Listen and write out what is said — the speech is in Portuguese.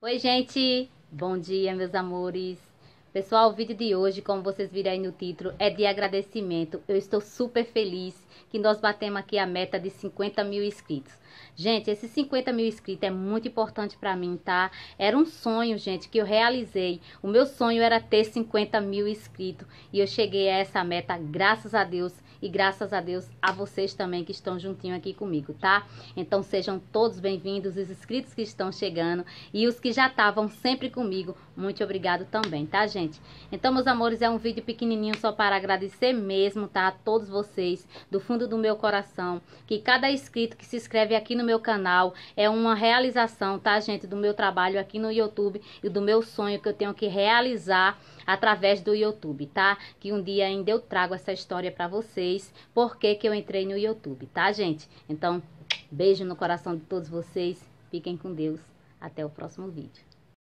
Oi, gente! Bom dia, meus amores! Pessoal, o vídeo de hoje, como vocês viram aí no título, é de agradecimento. Eu estou super feliz que nós batemos aqui a meta de 50 mil inscritos. Gente, esses 50 mil inscritos é muito importante para mim, tá? Era um sonho, gente, que eu realizei. O meu sonho era ter 50 mil inscritos e eu cheguei a essa meta, graças a Deus. E graças a Deus a vocês também que estão juntinho aqui comigo, tá? Então sejam todos bem-vindos, os inscritos que estão chegando e os que já estavam sempre comigo. Muito obrigado também, tá, gente? Então, meus amores, é um vídeo pequenininho só para agradecer mesmo, tá? A todos vocês, do fundo do meu coração, que cada inscrito que se inscreve aqui no meu canal é uma realização, tá, gente? Do meu trabalho aqui no YouTube e do meu sonho que eu tenho que realizar através do YouTube, tá? Que um dia ainda eu trago essa história pra vocês, porque que eu entrei no YouTube, tá, gente? Então, beijo no coração de todos vocês, fiquem com Deus, até o próximo vídeo.